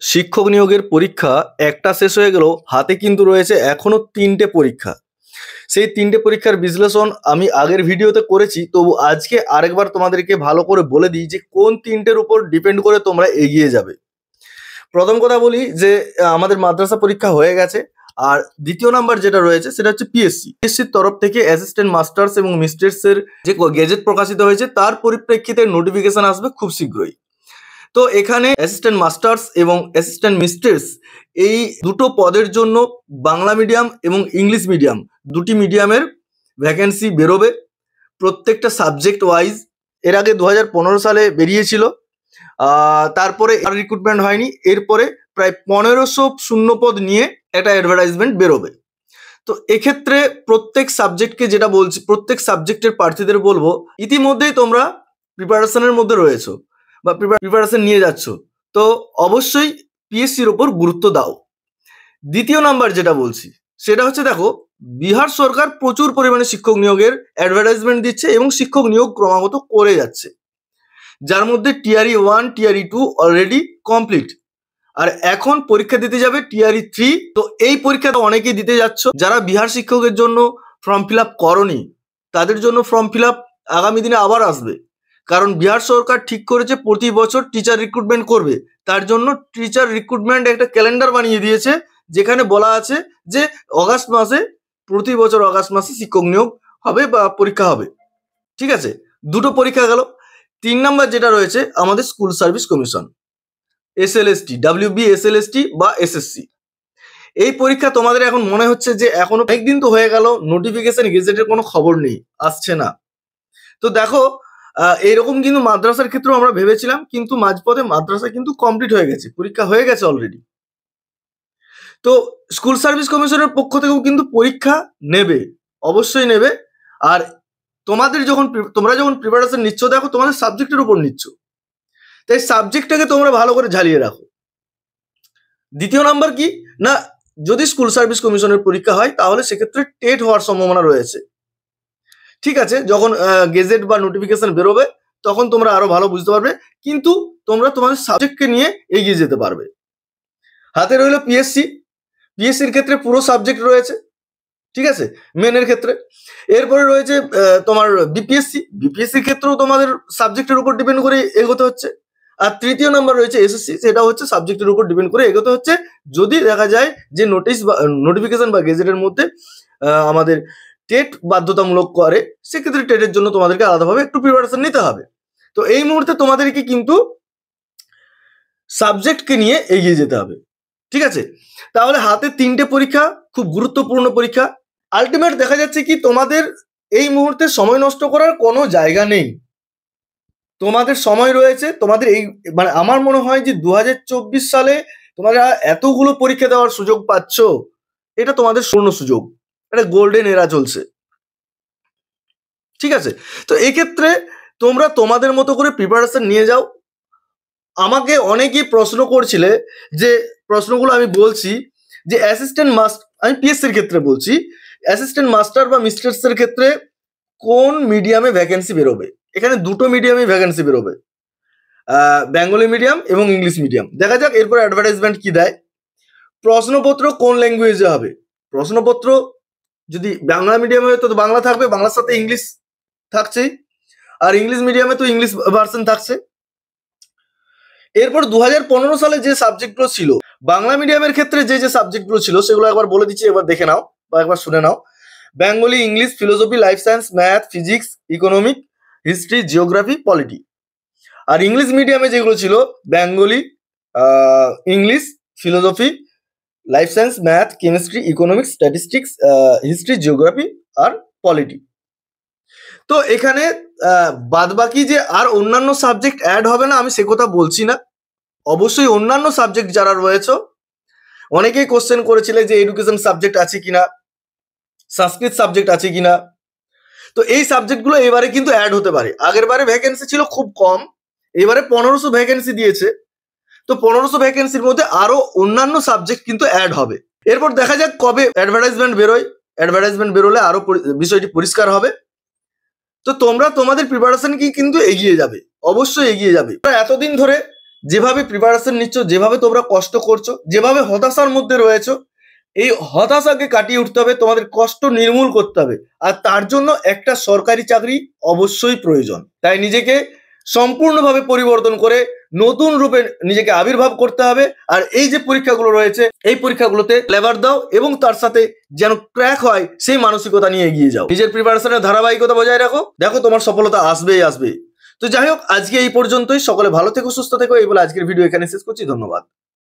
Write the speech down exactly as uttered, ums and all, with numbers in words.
শিক্ষক নিয়োগের পরীক্ষা একটা শেষ হয়ে গেল, হাতে কিন্তু রয়েছে এখনো তিনটে পরীক্ষা। সেই তিনটে পরীক্ষার বিশ্লেষণ আমি আগের ভিডিওতে করেছি, তবু আজকে আরেকবার তোমাদেরকে ভালো করে বলে দিই যে কোন তিনটের উপর ডিপেন্ড করে তোমরা এগিয়ে যাবে। প্রথম কথা বলি যে আমাদের মাদ্রাসা পরীক্ষা হয়ে গেছে, আর দ্বিতীয় নাম্বার যেটা রয়েছে সেটা হচ্ছে পিএসসি। পিএসসির তরফ থেকে অ্যাসিস্ট্যান্ট মাস্টার্স এবং মিস্ট্রেসের যে গেজেট প্রকাশিত হয়েছে তার পরিপ্রেক্ষিতে নোটিফিকেশন আসবে খুব শীঘ্রই। তো এখানে অ্যাসিস্ট্যান্ট মাস্টার্স এবং অ্যাসিস্ট্যান্ট মিস্ট্রেস এই দুটো পদের জন্য বাংলা মিডিয়াম এবং ইংলিশ মিডিয়াম দুটি মিডিয়ামের ভ্যাকেন্সি বেরোবে প্রত্যেকটা সাবজেক্ট ওয়াইজ। এর আগে দু হাজার পনেরো সালে বেরিয়েছিল, তারপরে আর রিক্রুটমেন্ট হয়নি। এরপরে প্রায় পনেরোশো শূন্যপদ নিয়ে একটা অ্যাডভার্টাইজমেন্ট বেরোবে। তো এক্ষেত্রে প্রত্যেক সাবজেক্টকে যেটা বলছি, প্রত্যেক সাবজেক্টের প্রার্থীদের বলবো ইতিমধ্যেই তোমরা প্রিপারেশনের মধ্যে রয়েছো বা প্রিপারেশন নিয়ে যাচ্ছ, তো অবশ্যই পিএসসির ওপর গুরুত্ব দাও। দ্বিতীয় নাম্বার যেটা বলছি সেটা হচ্ছে, দেখো বিহার সরকার প্রচুর পরিমাণে শিক্ষক নিয়োগের অ্যাডভার্টাইজমেন্ট দিচ্ছে এবং শিক্ষক নিয়োগ ক্রমাগত করে যাচ্ছে, যার মধ্যে TRE one TRE two already complete, আর এখন পরীক্ষা দিতে যাবে টিআরই থ্রি। তো এই পরীক্ষাটা অনেকেই দিতে যাচ্ছ, যারা বিহার শিক্ষকের জন্য ফর্ম ফিল আপ করনি তাদের জন্য ফর্ম ফিল আপ আগামী দিনে আবার আসবে, কারণ বিহার সরকার ঠিক করেছে প্রতি বছর টিচার রিক্রুটমেন্ট করবে। তার জন্য টিচার রিক্রুটমেন্ট একটা ক্যালেন্ডার বানিয়ে দিয়েছে, যেখানে বলা আছে যে অগাস্ট মাসে, প্রতি বছর অগাস্ট মাসে শিক্ষক নিয়োগ হবে বা পরীক্ষা হবে। ঠিক আছে, দুটো পরীক্ষা গেল। তিন নাম্বার যেটা রয়েছে আমাদের school service commission, SLST, WB SLST বা এসএসসি। এই পরীক্ষা তোমাদের এখন মনে হচ্ছে যে এখনো অনেকদিন তো হয়ে গেল, নোটিফিকেশন গেজেটের কোনো খবর নেই, আসছে না। তো দেখো এইরকম কিন্তু মাদ্রাসার ক্ষেত্রেও আমরা ভেবেছিলাম, কিন্তু মাঝপথে মাদ্রাসা কিন্তু কমপ্লিট হয়ে গেছে, পরীক্ষা হয়ে গেছে অলরেডি। তো স্কুল সার্ভিস কমিশনের পক্ষ থেকেও কিন্তু পরীক্ষা নেবে, অবশ্যই নেবে। আর তোমাদের যখন তোমরা যখন প্রিপারেশন নিচ্ছ, দেখো তোমাদের সাবজেক্টের উপর নিচ্ছ, তাই সাবজেক্টটাকে তোমরা ভালো করে ঝালিয়ে রাখো। দ্বিতীয় নাম্বার কি না, যদি স্কুল সার্ভিস কমিশনের পরীক্ষা হয় তাহলে সেক্ষেত্রে টেট হওয়ার সম্ভাবনা রয়েছে। ঠিক আছে, যখন গেজেট বা নোটিফিকেশন বেরোবে তখন তোমরা আরো ভালো বুঝতে পারবে, কিন্তু তোমরা তোমাদের সাবজেক্টকে নিয়ে এগিয়ে যেতে পারবে। হাতে রইল পিএসসি। পিএসসির ক্ষেত্রে পুরো সাবজেক্ট রয়েছে, ঠিক আছে, মেনের ক্ষেত্রে। এরপরে রয়েছে তোমার বিপিএসসি। বিপিএসসির ক্ষেত্রেও তোমাদের সাবজেক্টের উপর ডিপেন্ড করে এগোতে হচ্ছে। আর তৃতীয় নাম্বার রয়েছে এসএসসি, সেটা হচ্ছে সাবজেক্টের উপর ডিপেন্ড করে এগোতে হচ্ছে। যদি দেখা যায় যে নোটিশ বা নোটিফিকেশন বা গেজেটের মধ্যে আমাদের টেট বাধ্যতামূলক করে, সেক্ষেত্রে টেটের জন্য তোমাদেরকে আলাদাভাবে একটু প্রিপারেশন নিতে হবে। তো এই মুহূর্তে তোমাদেরকে কিন্তু সাবজেক্টকে নিয়ে এগিয়ে যেতে হবে, ঠিক আছে। তাহলে হাতে তিনটে পরীক্ষা, খুব গুরুত্বপূর্ণ পরীক্ষা। আলটিমেট দেখা যাচ্ছে কি তোমাদের এই মুহূর্তে সময় নষ্ট করার কোনো জায়গা নেই, তোমাদের সময় রয়েছে। তোমাদের এই মানে আমার মনে হয় যে দু হাজার চব্বিশ সালে তোমরা এতগুলো পরীক্ষা দেওয়ার সুযোগ পাচ্ছ, এটা তোমাদের স্বর্ণ সুযোগ, এটা গোল্ডেন এরা চলছে, ঠিক আছে। তো এক্ষেত্রে তোমরা তোমাদের মতো করে প্রিপারেশন নিয়ে যাও। আমাকে অনেকেই প্রশ্ন করছিলে, যে প্রশ্নগুলো আমি বলছি যে অ্যাসিস্ট্যান্ট মাস্টার, আমি পিএসসির ক্ষেত্রে বলছি, অ্যাসিস্ট্যান্ট মাস্টার বা মিস্ট্রেসের ক্ষেত্রে কোন মিডিয়ামে ভ্যাকেন্সি বেরোবে। এখানে দুটো মিডিয়ামে ভ্যাকেন্সি বেরোবে, বেঙ্গলি মিডিয়াম এবং ইংলিশ মিডিয়াম। দেখা যাক এরপর অ্যাডভার্টাইজমেন্ট কি দেয়। প্রশ্নপত্র কোন ল্যাঙ্গুয়েজে হবে, প্রশ্নপত্র যদি বাংলা মিডিয়ামে হয় তো বাংলা থাকবে, বাংলার সাথে ইংলিশ থাকছেই, আর ইংলিশ মিডিয়ামে তো ইংলিশ ভার্সন থাকছে। এরপর দু হাজার পনেরো সালে যে সাবজেক্টগুলো ছিল বাংলা মিডিয়ামের ক্ষেত্রে, যে যে সাবজেক্টগুলো ছিল সেগুলো একবার বলে দিচ্ছি, এবার দেখে নাও বা একবার শুনে নাও। Bengali, English, philosophy, life science, math, physics, economic, history, geography, polity. আর ইংলিশ মিডিয়ামে যেগুলো ছিল Bengali, English, philosophy, life science, math, chemistry, economics, statistics, history, geography আর পলিটি। তো এখানে বাদবাকি যে আর অন্যান্য সাবজেক্ট অ্যাড হবে না আমি সে কথা বলছি না, অবশ্যই অন্যান্য সাবজেক্ট যারা রয়েছে, অনেকেই কোশ্চেন করেছিলে যে এডুকেশন সাবজেক্ট আছে কিনা, সংস্কৃত সাবজেক্ট আছে কিনা। তো এই সাবজেক্টগুলো এবারে কিন্তু অ্যাড হতে পারে। আগের বারে ভ্যাকেন্সি ছিল খুব কম, এবারে পনেরোশো ভ্যাকেন্সি দিয়েছে, তো পনেরোশো ভ্যাকেন্সির মধ্যে আরো অন্যান্য সাবজেক্ট কিন্তু অ্যাড হবে। এরপর দেখা যাক কবে অ্যাডভার্টাইজমেন্ট বেরোয়, অ্যাডভার্টাইজমেন্ট বেরোলে আরো বিষয়টি পরিষ্কার হবে। তো তোমরা তোমাদের প্রিপারেশন কি কিন্তু এগিয়ে যাবে, অবশ্যই এগিয়ে যাবে। এতদিন ধরে যেভাবে প্রিপারেশন নিচ্ছ, যেভাবে তোমরা কষ্ট করছো, যেভাবে হতাশার মধ্যে রয়েছো, এই হতাশাকে কাটিয়ে উঠতে হবে, তোমাদের কষ্ট নির্মূল করতে হবে। আর তার জন্য একটা সরকারি চাকরি অবশ্যই প্রয়োজন। তাই নিজেকে সম্পূর্ণভাবে পরিবর্তন করে নতুন রূপে নিজেকে আবির্ভাব করতে হবে। আর এই যে পরীক্ষাগুলো রয়েছে, এই পরীক্ষাগুলোতে লেবার দাও এবং তার সাথে যেন ক্র্যাক হয় সেই মানসিকতা নিয়ে এগিয়ে যাও। নিজের প্রিপারেশনের ধারাবাহিকতা বজায় রাখো, দেখো তোমার সফলতা আসবেই আসবে। তো যাই হোক, আজকে এই পর্যন্তই। সকলে ভালো থেকো, সুস্থ থেকো, এই বলে আজকের ভিডিও এখানে শেষ করছি। ধন্যবাদ।